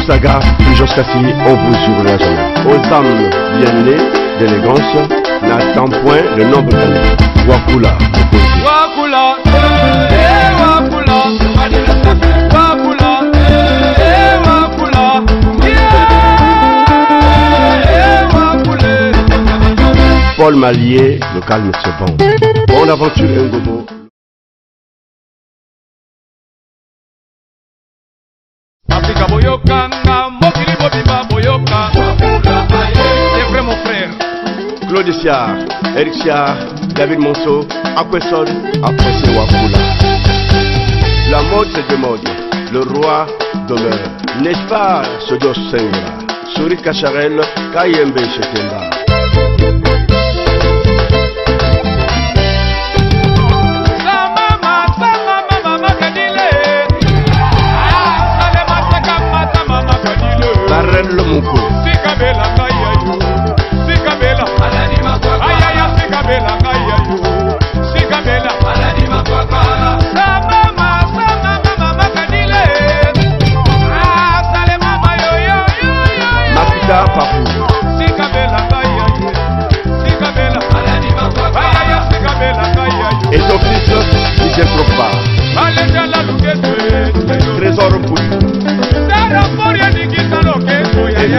saga, jusqu'à si on vous jure jamais. Aux âmes bien nées d'élégance, n'attend point le nombre d'années. Wakula, Wakula, Wakula, Wakula, Wakula, Wakula. Paul Malier, le calme c'est bon. Bonne aventure Ngobo. Afrika boyokanga, mokili bobimba boyoka. C'est vrai mon frère. Claude Siard, Eric Siard, David Monceau, Akwesson, après c'est Wakula. La mode c'est de mode, le roi demeure. N'est-ce pas ce dos Sengra? Souris Cacharel, Kayembe Chetemba. Barrel le Moukou. Sikabela Kayayu, Sikabela, Ayaya Sikabela Kayayu, Sikabela, Mama Kadile, Sale Mama yo. Makita Papou. Sikabela Kayayu, Sikabela, Ayaya Sikabela Kayayu. Et son fils, Michel Propa. Alenda la Luketu, Trésor Mpouli. Moria di Kitalo Keto Yaya.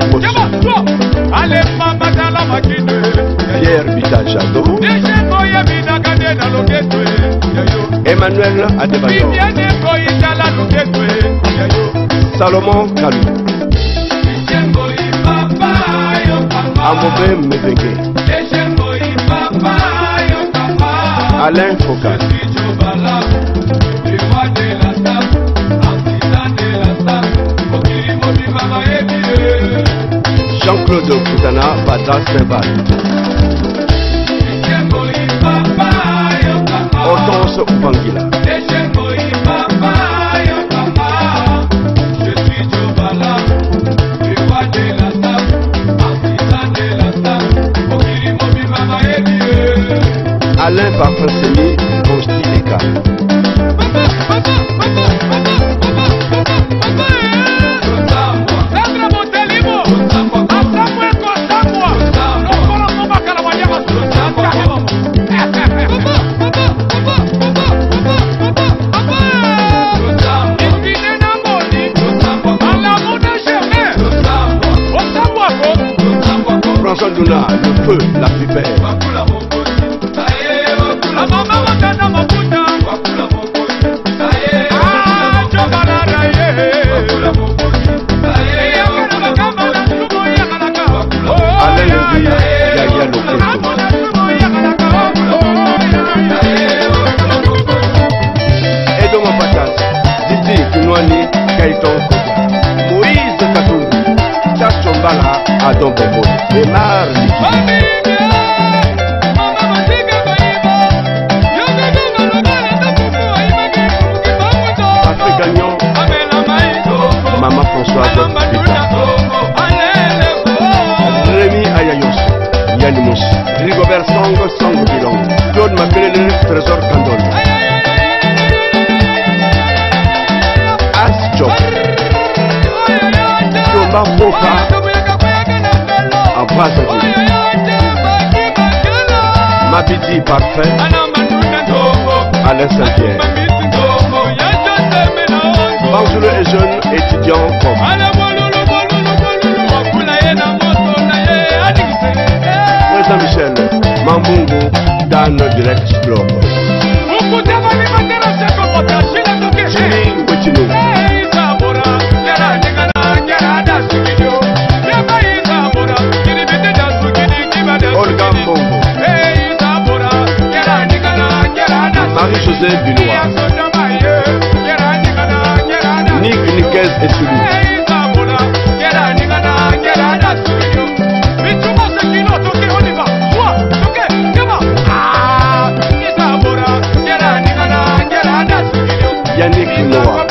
Ale Mama Dala Makine. Pierre Bitajado. Deje Koya Bidagade na Loketo Yayo. Emmanuel Adebayo. Bibiane Koyi Dala Loketo Yayo. Salomon Kalou. Dejengoyi Papa yo Papa. Amobe Mevenge. Dejengoyi Papa yo Papa. Alain Focal. Bijobala. Ewa de la Sab. Antita de la Sab. Okiri Mobi Mama Ebie. Jean-Claude Koutana, Bada Seval. Dejengoyi Papa yo Papa. Hortense Ubangila. Dejengoyi Papa yo Papa. Je suis Jobala. Ewa de la Sab. Antita de la Sab. Okiri Mobi Mama Ebie. Alain Parfum Semi, Bosti Eka. François Douna, le feu, la pipère. Alain Lévy, Yaya Loketo. Edoma Patas, Didi Kinwani, Kaiton Koda. Moïse Katumbi, Chacho Mbala, Adam Bombo. Emar Liki. Patrick Gagnon, Maman Françoise Pita. Rémi Ayayos, Yann Mouss, Rigobert Song Bilong, Claude Makelele, Trésor Kandol. As Job, Thomas Boka, en Brazzaville. Mabidi Parfait, Alain Saint-Pierre. Banjoule et jeunes étudiants comme Président Michel, Mambungu, Dan Direct Club. Jimmy Wetinou. Olga Mbongo. Marie-José Binois. Nick Niquez et Soulou. Yannick Noah.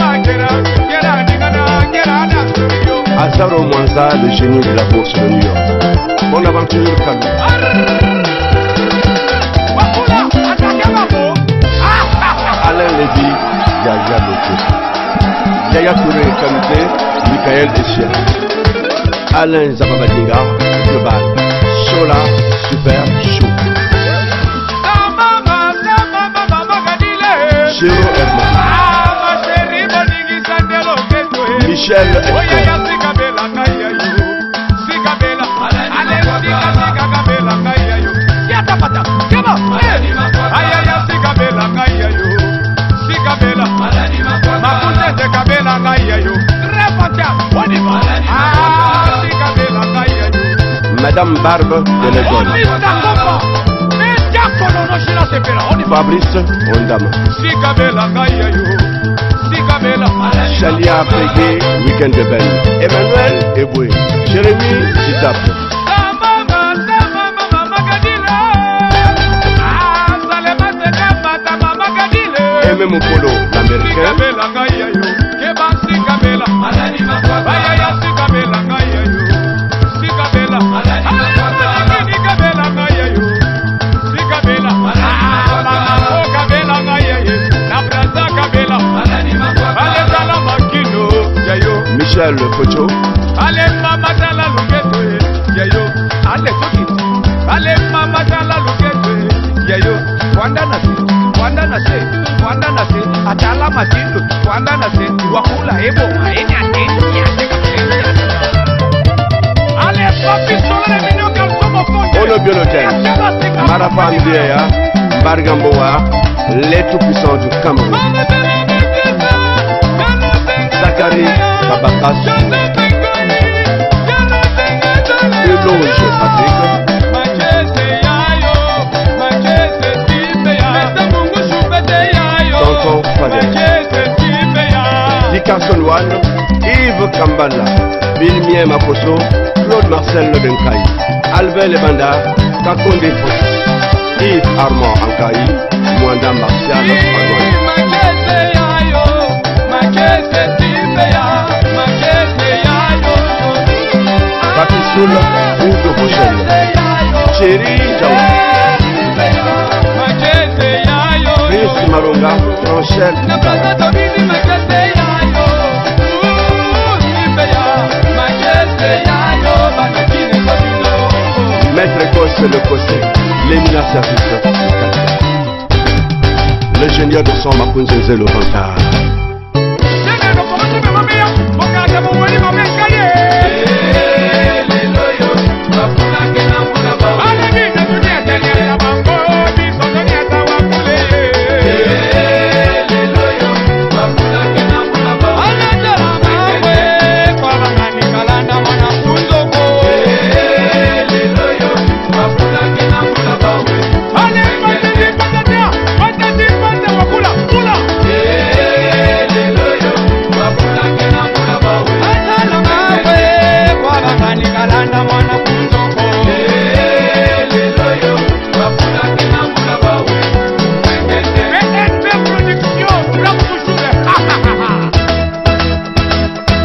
Azaro Mwanza, le génie de la bourse de New York. Bonne aventure, Kalou. Alain Lévy, Yaya Loketo. Yaya Touré Kamité, Michael Echia, Alain Zababadinga, Global, Chola, Super Chou, Chiro Herman, Michel Hector, Madame Barbe de l'école, Fabrice Ondama, Chalia Pégué, Weekend de Ben, Emmanuel Eboué, Jérémy Titap, Aimé Mokolo, l'américain, Michel Kocho, allez mama tala lugeto yayo, allez toki, allez mama tala lugeto yayo, wanda nase, atala matindo, wanda nase, wakula ebo, aeni ateni yateka. Allez papi sole minyo kalsomo fonde. Ono Biologen, Marafan Biaya, Bargamboa, les tout-puissants du Cameroun, Zachary Babakas, Eloge Patrick, Tonton Fadel, Dickerson One, Yves Kambala, Bilmien Makoso, Claude Marcel Lebenkai, Albert Lebanda, Kakonde Fos, Yves Armand Ankaï, Mwanda Martial Anouane. Papisoul, Oudo Bochel, Chéri Jawa, Chris Malonga, Franchel Maître Cosse le Cossé, Lémina Service, l'ingénieur de son Makunze le Vantard.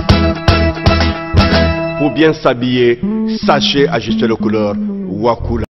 Pour bien s'habiller, sachez ajuster le couleur Wakula.